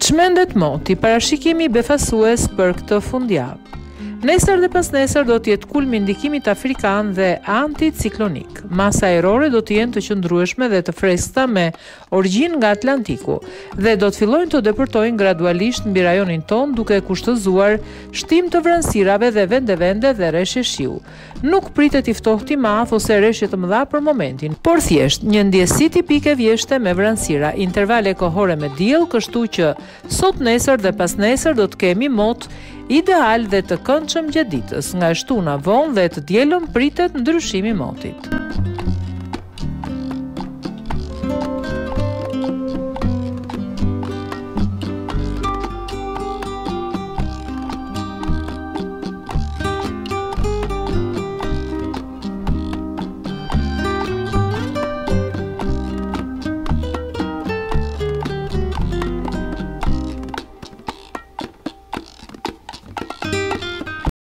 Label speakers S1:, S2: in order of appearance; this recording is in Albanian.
S1: Çmendet moti, parashikimi befasues për këtë fundjavë. Nesër dhe pas nesër do t'jetë kulmi ndikimit afrikan dhe anticiklonik. Masa ajrore do t'jenë të qëndrueshme dhe të freskëta me origjinë nga Atlantiku dhe do të fillojnë të depërtojnë gradualisht mbi rajonin ton duke kushtëzuar shtim të vranësirave dhe vende dhe rreshje shiu. Nuk pritet i ftohtë i madh ose rreshje të mëdha për momentin, por thjesht një ndjesi tipike vjeshte me vranësira, intervale kohore me diell, kështu që sot, nesër dhe pas nesër do të kemi mot ideal dhe të këndshëm gjatë ditës. Nga shtuna vonë dhe të dielën pritet ndryshimi i motit.